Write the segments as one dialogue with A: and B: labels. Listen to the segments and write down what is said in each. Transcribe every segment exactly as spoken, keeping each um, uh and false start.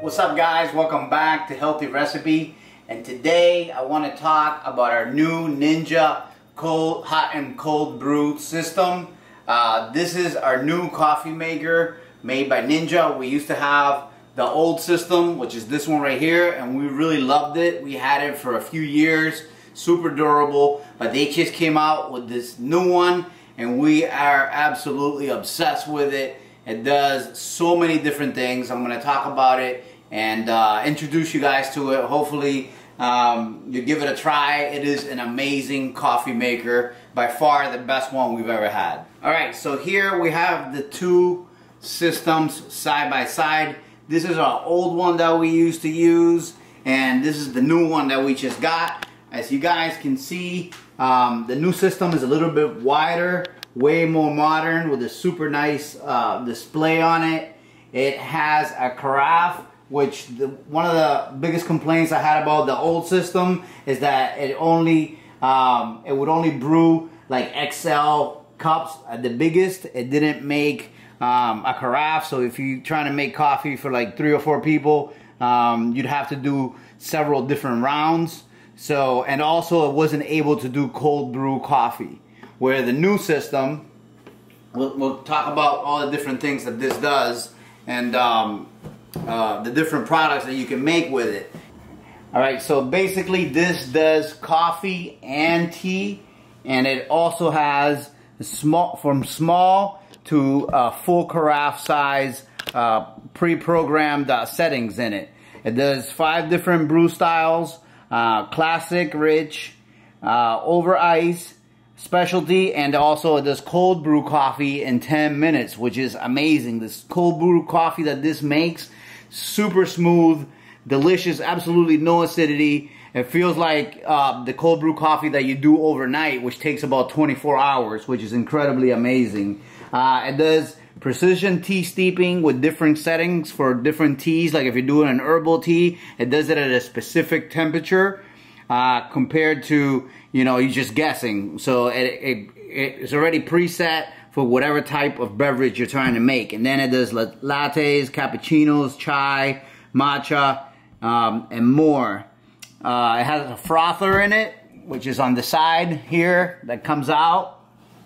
A: What's up, guys? Welcome back to Healthy Recipe, and today I want to talk about our new Ninja cold hot and cold brew system. Uh, this is our new coffee maker made by Ninja. We used to have the old system, which is this one right here, and we really loved it. We had it for a few years, super durable, but they just came out with this new one and we are absolutely obsessed with it. It does so many different things. I'm going to talk about it and uh, introduce you guys to it. Hopefully um, you give it a try. It is an amazing coffee maker, by far the best one we've ever had. Alright, so here we have the two systems side by side. This is our old one that we used to use, and this is the new one that we just got. As you guys can see, um, the new system is a little bit wider, way more modern, with a super nice uh, display on it. It has a carafe, which the, one of the biggest complaints I had about the old system is that it only um, it would only brew like X L cups at the biggest. It didn't make um, a carafe, so if you're trying to make coffee for like three or four people, um, you'd have to do several different rounds. So, and also it wasn't able to do cold brew coffee. Where the new system, we'll, we'll talk about all the different things that this does, and um, uh, the different products that you can make with it. Alright, so basically this does coffee and tea, and it also has small, from small to uh, full carafe size uh, pre-programmed uh, settings in it. It does five different brew styles: uh, classic, rich, uh, over ice, specialty, and also it does cold brew coffee in ten minutes, which is amazing. This cold brew coffee that this makes, super smooth, delicious, absolutely no acidity. It feels like uh, the cold brew coffee that you do overnight, which takes about twenty-four hours, which is incredibly amazing. Uh, it does precision tea steeping with different settings for different teas. Like if you're doing an herbal tea, it does it at a specific temperature uh, compared to, you know, you're just guessing. So it, it, it's already preset for whatever type of beverage you're trying to make. And then it does lattes, cappuccinos, chai, matcha, um, and more. Uh, it has a frother in it, which is on the side here, that comes out.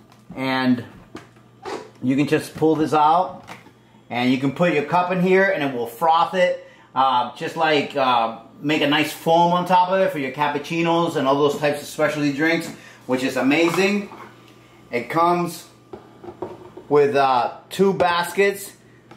A: And you can just pull this out, and you can put your cup in here and it will froth it. Uh, just like uh, make a nice foam on top of it for your cappuccinos and all those types of specialty drinks, which is amazing. It comes with uh, two baskets,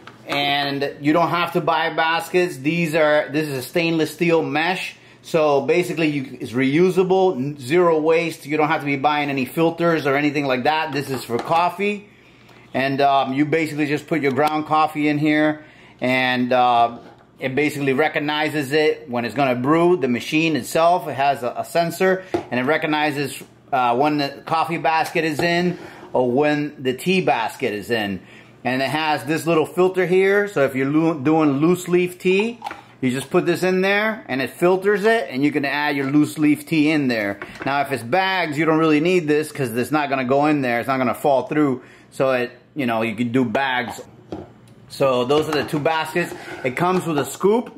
A: and you don't have to buy baskets. These are this is a stainless steel mesh, so basically you, it's reusable, zero waste. You don't have to be buying any filters or anything like that. This is for coffee, and um, you basically just put your ground coffee in here, and uh, it basically recognizes it when it's going to brew. The machine itself, it has a, a sensor, and it recognizes uh, when the coffee basket is in or when the tea basket is in. And it has this little filter here, so if you're doing loose leaf tea, you just put this in there and it filters it, and you can add your loose leaf tea in there. Now if it's bags, you don't really need this because it's not going to go in there, it's not going to fall through, so it, you know, you can do bags. So those are the two baskets. It comes with a scoop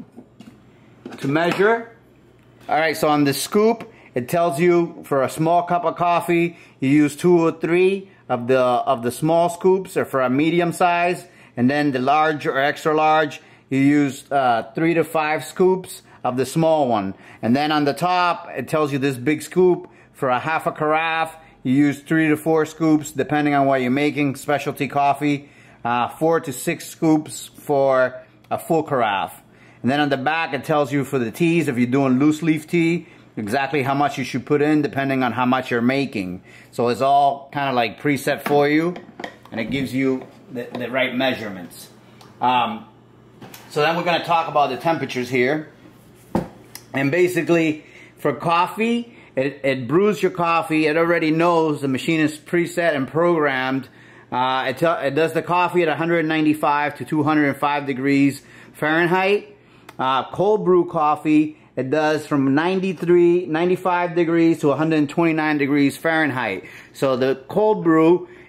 A: to measure. Alright, so on the scoop, it tells you for a small cup of coffee, you use two or three of the of the small scoops, or for a medium size, and then the large or extra large, you use uh, three to five scoops of the small one. And then on the top, it tells you this big scoop for a half a carafe, you use three to four scoops depending on what you're making, specialty coffee. Uh, four to six scoops for a full carafe. And then on the back it tells you for the teas, if you're doing loose leaf tea, exactly how much you should put in depending on how much you're making. So it's all kind of like preset for you, and it gives you the, the right measurements. Um, so then we're going to talk about the temperatures here. And basically for coffee, it, it brews your coffee. It already knows, the machine is preset and programmed. Uh, it, it does the coffee at one ninety-five to two hundred five degrees Fahrenheit. Uh, cold brew coffee, it does from ninety-three, ninety-five degrees to one hundred twenty-nine degrees Fahrenheit. So the cold brew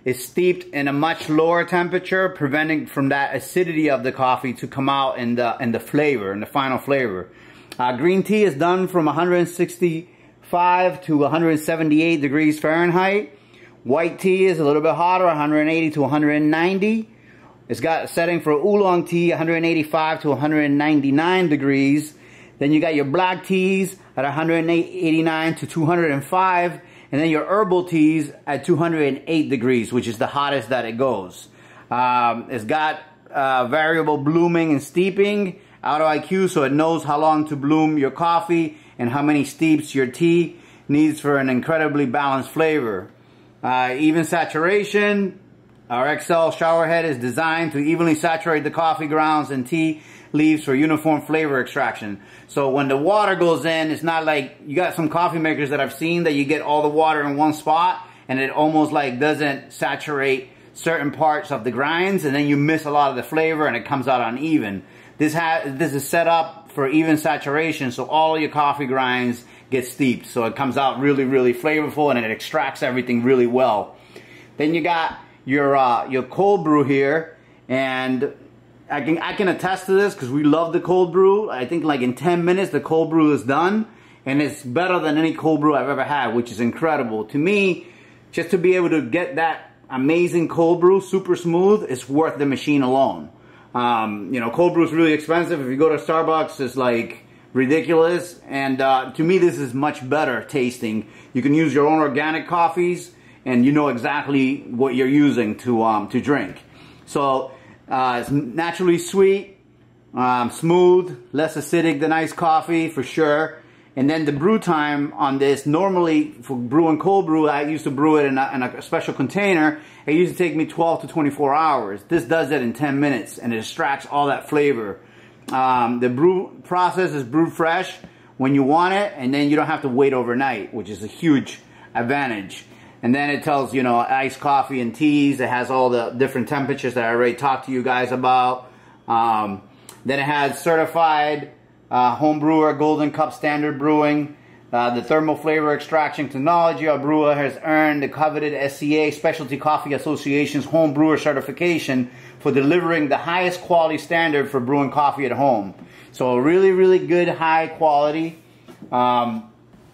A: is steeped in a much lower temperature, preventing from that acidity of the coffee to come out in the in the flavor, in the final flavor. Uh, green tea is done from one hundred sixty-five to one hundred seventy-eight degrees Fahrenheit. White tea is a little bit hotter, one hundred eighty to one hundred ninety. It's got a setting for oolong tea, one hundred eighty-five to one hundred ninety-nine degrees. Then you got your black teas at one hundred eighty-nine to two hundred five. And then your herbal teas at two hundred eight degrees, which is the hottest that it goes. Um, it's got uh, variable blooming and steeping, auto I Q, so it knows how long to bloom your coffee and how many steeps your tea needs for an incredibly balanced flavor. Uh, even saturation. Our X L shower head is designed to evenly saturate the coffee grounds and tea leaves for uniform flavor extraction. So when the water goes in, it's not like, you got some coffee makers that I've seen that you get all the water in one spot and it almost like doesn't saturate certain parts of the grinds, and then you miss a lot of the flavor and it comes out uneven. This has this is set up for even saturation, so all your coffee grinds get steeped, so it comes out really, really flavorful and it extracts everything really well. Then you got your uh, your cold brew here, and I can I can attest to this because we love the cold brew. I think like in ten minutes the cold brew is done, and it's better than any cold brew I've ever had, which is incredible. To me, just to be able to get that amazing cold brew, super smooth, it's worth the machine alone. Um, you know, cold brew is really expensive. If you go to Starbucks, it's like ridiculous, and uh, to me this is much better tasting. You can use your own organic coffees, and you know exactly what you're using to um, to drink. So uh, it's naturally sweet, um, smooth, less acidic than iced coffee for sure. And then the brew time on this, normally for brewing cold brew, I used to brew it in a, in a special container. It used to take me twelve to twenty-four hours. This does it in ten minutes, and it extracts all that flavor. Um, the brew process is brewed fresh when you want it, and then you don't have to wait overnight, which is a huge advantage. And then it tells, you know, iced coffee and teas. It has all the different temperatures that I already talked to you guys about. Um, then it has certified uh, home brewer, Golden Cup Standard Brewing. Uh, the thermal flavor extraction technology. Our brewer has earned the coveted S C A, Specialty Coffee Association's home brewer certification for delivering the highest quality standard for brewing coffee at home. So really, really good, high quality um,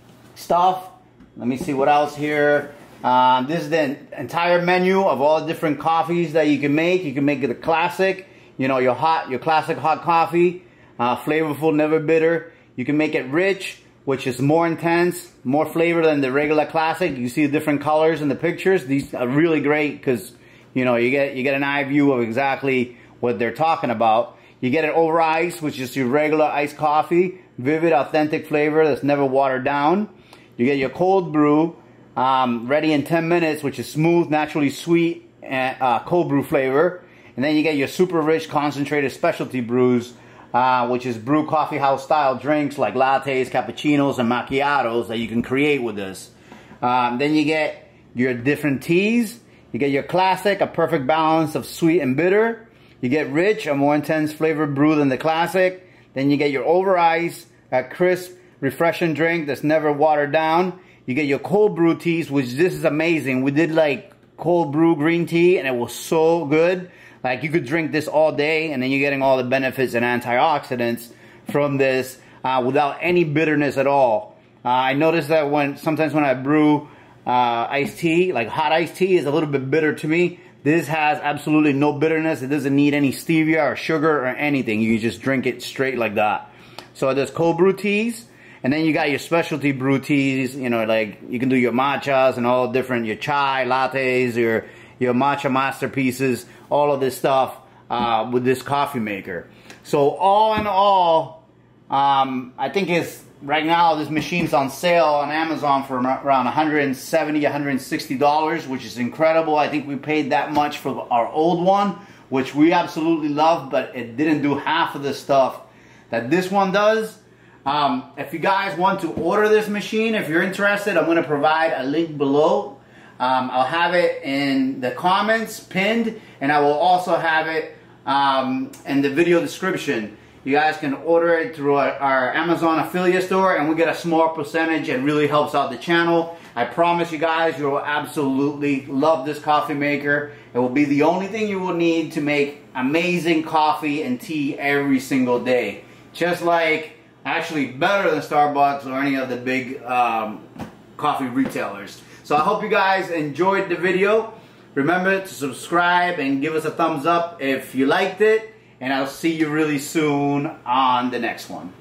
A: stuff. Let me see what else here. Uh, this is the entire menu of all the different coffees that you can make. You can make it a classic, you know, your hot, your classic hot coffee, uh, flavorful, never bitter. You can make it rich, which is more intense, more flavor than the regular classic. You see the different colors in the pictures. These are really great because, you know, you get you get an eye view of exactly what they're talking about. You get it over ice, which is your regular iced coffee, vivid, authentic flavor that's never watered down. You get your cold brew, um, ready in ten minutes, which is smooth, naturally sweet, and uh, cold brew flavor. And then you get your super rich, concentrated specialty brews, Uh, which is brew coffee house style drinks like lattes, cappuccinos, and macchiatos that you can create with this. Um, then you get your different teas. You get your classic, a perfect balance of sweet and bitter. You get rich, a more intense flavored brew than the classic. Then you get your over ice, a crisp, refreshing drink that's never watered down. You get your cold brew teas, which this is amazing. We did like cold brew green tea, and it was so good. Like, you could drink this all day, and then you're getting all the benefits and antioxidants from this uh, without any bitterness at all. Uh, I noticed that when sometimes when I brew uh, iced tea, like hot iced tea is a little bit bitter to me. This has absolutely no bitterness. It doesn't need any stevia or sugar or anything. You just drink it straight like that. So there's cold brew teas, and then you got your specialty brew teas. You know, like you can do your matchas and all different, your chai lattes, your your matcha masterpieces, all of this stuff uh, with this coffee maker. So all in all, um, I think it's right now this machine's on sale on Amazon for around one hundred seventy, one hundred sixty dollars, which is incredible. I think we paid that much for our old one, which we absolutely love, but it didn't do half of the stuff that this one does. Um, if you guys want to order this machine, if you're interested, I'm going to provide a link below. Um, I'll have it in the comments pinned, and I will also have it um, in the video description. You guys can order it through our, our Amazon affiliate store, and we get a small percentage. It really helps out the channel. I promise you guys, you will absolutely love this coffee maker. It will be the only thing you will need to make amazing coffee and tea every single day. Just like, actually better than Starbucks or any of the big um, coffee retailers. So I hope you guys enjoyed the video. Remember to subscribe and give us a thumbs up if you liked it. And I'll see you really soon on the next one.